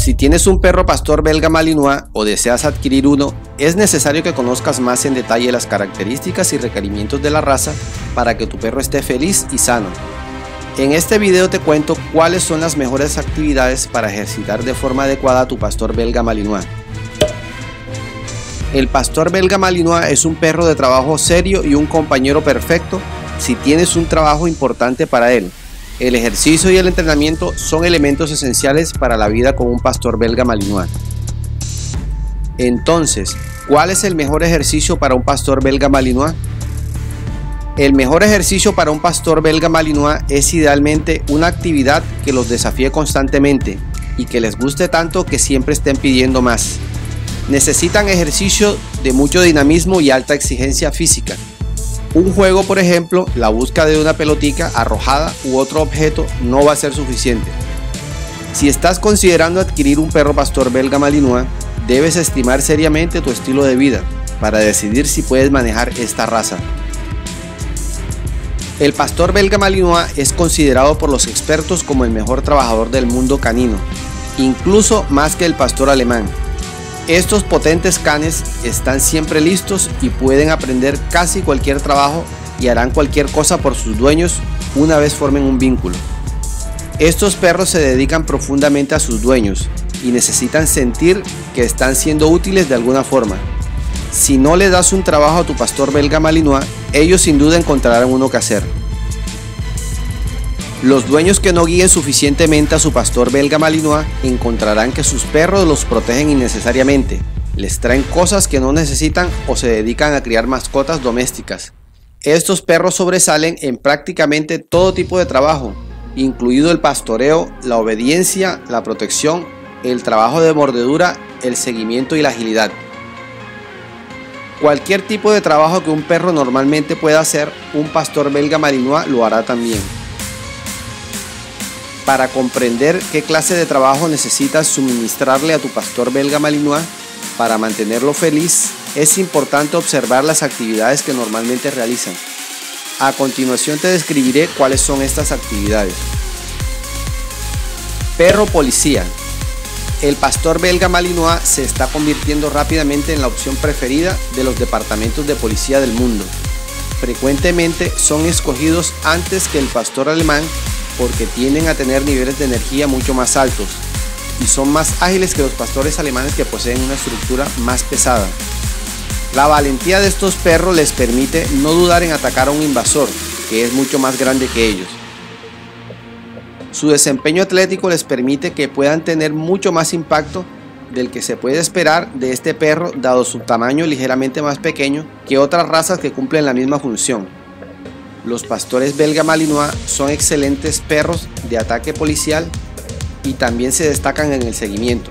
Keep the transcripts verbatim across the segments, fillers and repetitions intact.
Si tienes un perro pastor belga malinois o deseas adquirir uno, es necesario que conozcas más en detalle las características y requerimientos de la raza para que tu perro esté feliz y sano. En este video te cuento cuáles son las mejores actividades para ejercitar de forma adecuada a tu pastor belga malinois. El pastor belga malinois es un perro de trabajo serio y un compañero perfecto si tienes un trabajo importante para él. El ejercicio y el entrenamiento son elementos esenciales para la vida con un pastor belga malinois. Entonces, ¿cuál es el mejor ejercicio para un pastor belga malinois? El mejor ejercicio para un pastor belga malinois es idealmente una actividad que los desafíe constantemente y que les guste tanto que siempre estén pidiendo más. Necesitan ejercicio de mucho dinamismo y alta exigencia física. Un juego, por ejemplo, la búsqueda de una pelotica arrojada u otro objeto no va a ser suficiente. Si estás considerando adquirir un perro pastor belga malinois, debes estimar seriamente tu estilo de vida para decidir si puedes manejar esta raza. El pastor belga malinois es considerado por los expertos como el mejor trabajador del mundo canino, incluso más que el pastor alemán. Estos potentes canes están siempre listos y pueden aprender casi cualquier trabajo y harán cualquier cosa por sus dueños una vez formen un vínculo. Estos perros se dedican profundamente a sus dueños y necesitan sentir que están siendo útiles de alguna forma. Si no le das un trabajo a tu pastor belga malinois, ellos sin duda encontrarán uno que hacer. Los dueños que no guíen suficientemente a su pastor belga malinois encontrarán que sus perros los protegen innecesariamente, les traen cosas que no necesitan o se dedican a criar mascotas domésticas. Estos perros sobresalen en prácticamente todo tipo de trabajo, incluido el pastoreo, la obediencia, la protección, el trabajo de mordedura, el seguimiento y la agilidad. Cualquier tipo de trabajo que un perro normalmente pueda hacer, un pastor belga malinois lo hará también. Para comprender qué clase de trabajo necesitas suministrarle a tu pastor belga malinois para mantenerlo feliz, es importante observar las actividades que normalmente realizan. A continuación te describiré cuáles son estas actividades. Perro policía. El pastor belga malinois se está convirtiendo rápidamente en la opción preferida de los departamentos de policía del mundo. Frecuentemente son escogidos antes que el pastor alemán porque tienden a tener niveles de energía mucho más altos y son más ágiles que los pastores alemanes que poseen una estructura más pesada. La valentía de estos perros les permite no dudar en atacar a un invasor que es mucho más grande que ellos. Su desempeño atlético les permite que puedan tener mucho más impacto del que se puede esperar de este perro dado su tamaño ligeramente más pequeño que otras razas que cumplen la misma función. Los pastores belga malinois son excelentes perros de ataque policial y también se destacan en el seguimiento.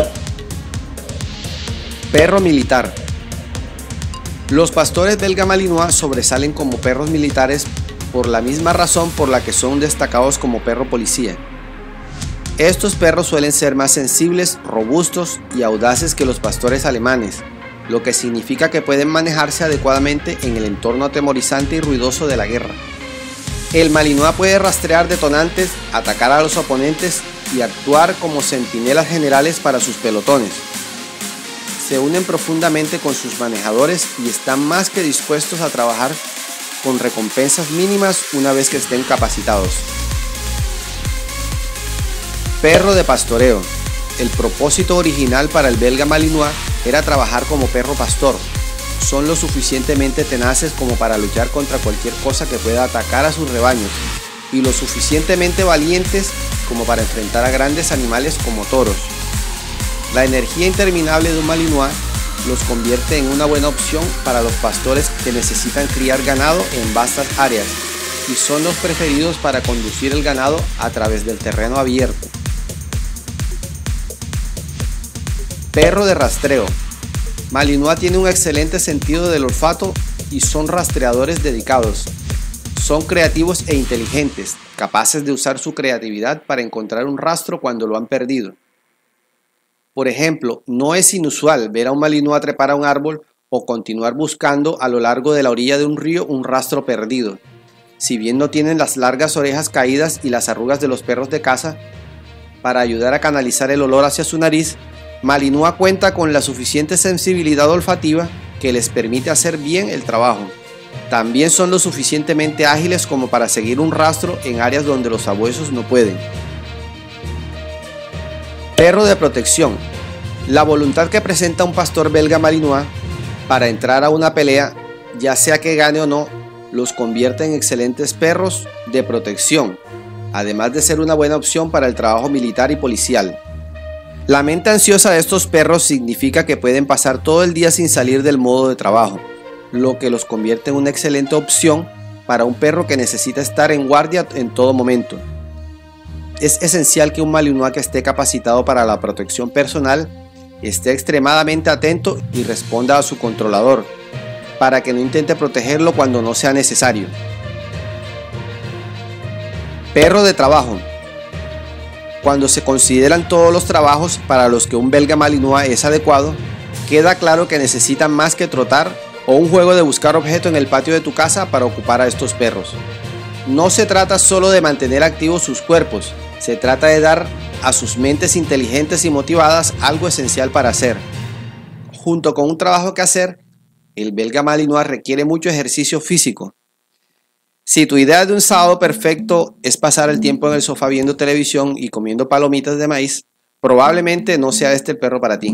Perro militar. Los pastores belga malinois sobresalen como perros militares por la misma razón por la que son destacados como perro policía. Estos perros suelen ser más sensibles, robustos y audaces que los pastores alemanes, lo que significa que pueden manejarse adecuadamente en el entorno atemorizante y ruidoso de la guerra. El malinois puede rastrear detonantes, atacar a los oponentes y actuar como centinelas generales para sus pelotones. Se unen profundamente con sus manejadores y están más que dispuestos a trabajar con recompensas mínimas una vez que estén capacitados. Perro de pastoreo. El propósito original para el belga malinois era trabajar como perro pastor. Son lo suficientemente tenaces como para luchar contra cualquier cosa que pueda atacar a sus rebaños y lo suficientemente valientes como para enfrentar a grandes animales como toros. La energía interminable de un malinois los convierte en una buena opción para los pastores que necesitan criar ganado en vastas áreas y son los preferidos para conducir el ganado a través del terreno abierto. Perro de rastreo. Malinois tiene un excelente sentido del olfato y son rastreadores dedicados. Son creativos e inteligentes, capaces de usar su creatividad para encontrar un rastro cuando lo han perdido. Por ejemplo, no es inusual ver a un malinois trepar a un árbol o continuar buscando a lo largo de la orilla de un río un rastro perdido. Si bien no tienen las largas orejas caídas y las arrugas de los perros de caza, para ayudar a canalizar el olor hacia su nariz, Malinois cuenta con la suficiente sensibilidad olfativa que les permite hacer bien el trabajo. También son lo suficientemente ágiles como para seguir un rastro en áreas donde los sabuesos no pueden. Perro de protección. La voluntad que presenta un pastor belga Malinois para entrar a una pelea, ya sea que gane o no, los convierte en excelentes perros de protección, además de ser una buena opción para el trabajo militar y policial. La mente ansiosa de estos perros significa que pueden pasar todo el día sin salir del modo de trabajo, lo que los convierte en una excelente opción para un perro que necesita estar en guardia en todo momento. Es esencial que un Malinois que esté capacitado para la protección personal esté extremadamente atento y responda a su controlador, para que no intente protegerlo cuando no sea necesario. Perro de trabajo. Cuando se consideran todos los trabajos para los que un belga Malinois es adecuado, queda claro que necesitan más que trotar o un juego de buscar objeto en el patio de tu casa para ocupar a estos perros. No se trata solo de mantener activos sus cuerpos, se trata de dar a sus mentes inteligentes y motivadas algo esencial para hacer. Junto con un trabajo que hacer, el belga Malinois requiere mucho ejercicio físico. Si tu idea de un sábado perfecto es pasar el tiempo en el sofá viendo televisión y comiendo palomitas de maíz, probablemente no sea este el perro para ti.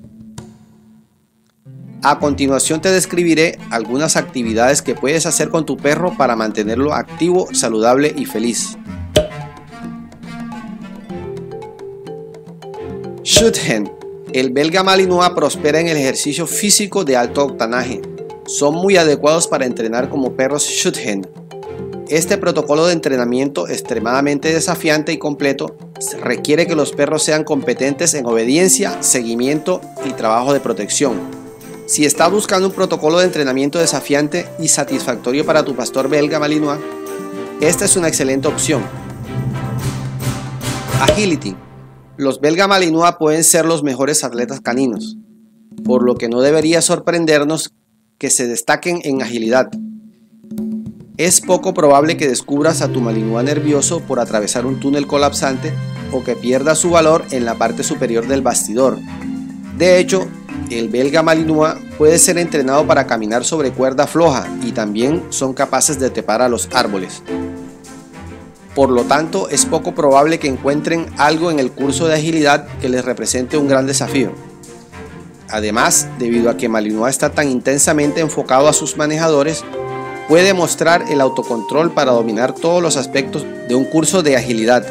A continuación te describiré algunas actividades que puedes hacer con tu perro para mantenerlo activo, saludable y feliz. Schutzhund. El belga Malinois prospera en el ejercicio físico de alto octanaje. Son muy adecuados para entrenar como perros Schutzhund. Este protocolo de entrenamiento extremadamente desafiante y completo requiere que los perros sean competentes en obediencia, seguimiento y trabajo de protección. Si estás buscando un protocolo de entrenamiento desafiante y satisfactorio para tu pastor belga Malinois, esta es una excelente opción. Agility. Los belga Malinois pueden ser los mejores atletas caninos, por lo que no debería sorprendernos que se destaquen en agilidad. Es poco probable que descubras a tu Malinois nervioso por atravesar un túnel colapsante o que pierda su valor en la parte superior del bastidor. De hecho, el belga Malinois puede ser entrenado para caminar sobre cuerda floja y también son capaces de trepar a los árboles. Por lo tanto, es poco probable que encuentren algo en el curso de agilidad que les represente un gran desafío. Además, debido a que Malinois está tan intensamente enfocado a sus manejadores, puede mostrar el autocontrol para dominar todos los aspectos de un curso de agilidad.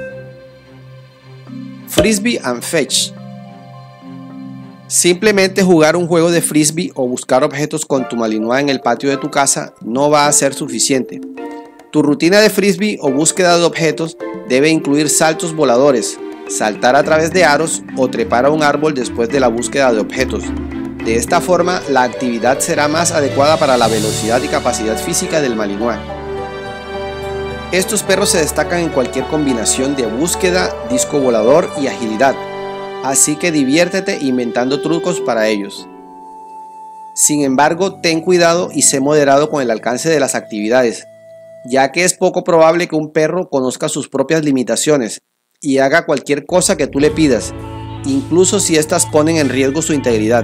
Frisbee and Fetch. Simplemente jugar un juego de frisbee o buscar objetos con tu Malinois en el patio de tu casa no va a ser suficiente. Tu rutina de frisbee o búsqueda de objetos debe incluir saltos voladores, saltar a través de aros o trepar a un árbol después de la búsqueda de objetos. De esta forma, la actividad será más adecuada para la velocidad y capacidad física del Malinois. Estos perros se destacan en cualquier combinación de búsqueda, disco volador y agilidad, así que diviértete inventando trucos para ellos. Sin embargo, ten cuidado y sé moderado con el alcance de las actividades, ya que es poco probable que un perro conozca sus propias limitaciones y haga cualquier cosa que tú le pidas, incluso si éstas ponen en riesgo su integridad.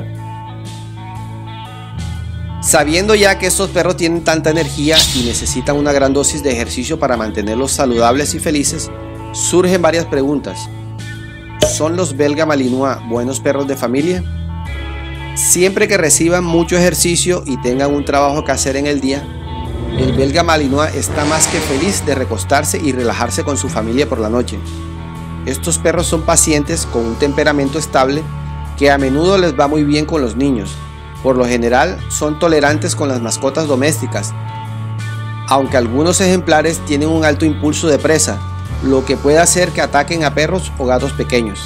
Sabiendo ya que estos perros tienen tanta energía y necesitan una gran dosis de ejercicio para mantenerlos saludables y felices, surgen varias preguntas. ¿Son los belga Malinois buenos perros de familia? Siempre que reciban mucho ejercicio y tengan un trabajo que hacer en el día, el belga Malinois está más que feliz de recostarse y relajarse con su familia por la noche. Estos perros son pacientes con un temperamento estable que a menudo les va muy bien con los niños. Por lo general son tolerantes con las mascotas domésticas, aunque algunos ejemplares tienen un alto impulso de presa, lo que puede hacer que ataquen a perros o gatos pequeños.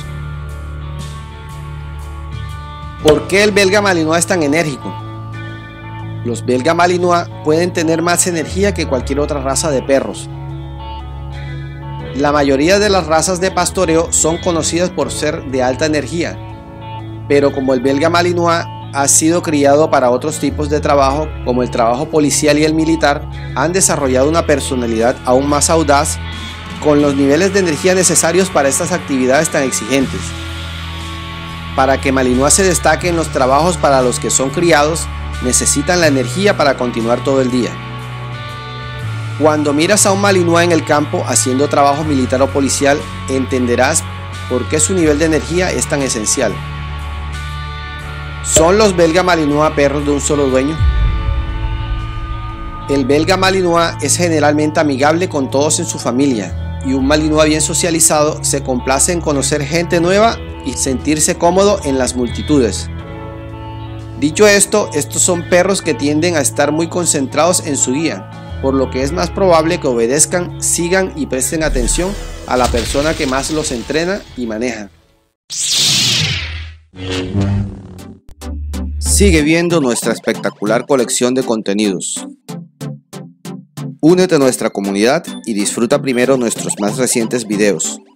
¿Por qué el belga Malinois es tan enérgico? Los belga Malinois pueden tener más energía que cualquier otra raza de perros. La mayoría de las razas de pastoreo son conocidas por ser de alta energía, pero como el belga Malinois ha sido criado para otros tipos de trabajo, como el trabajo policial y el militar, han desarrollado una personalidad aún más audaz con los niveles de energía necesarios para estas actividades tan exigentes. Para que Malinois se destaque en los trabajos para los que son criados, necesitan la energía para continuar todo el día. Cuando miras a un Malinois en el campo haciendo trabajo militar o policial, entenderás por qué su nivel de energía es tan esencial. ¿Son los belga Malinois perros de un solo dueño? El belga Malinois es generalmente amigable con todos en su familia, y un Malinois bien socializado se complace en conocer gente nueva y sentirse cómodo en las multitudes. Dicho esto, estos son perros que tienden a estar muy concentrados en su guía, por lo que es más probable que obedezcan, sigan y presten atención a la persona que más los entrena y maneja. Sigue viendo nuestra espectacular colección de contenidos. Únete a nuestra comunidad y disfruta primero nuestros más recientes videos.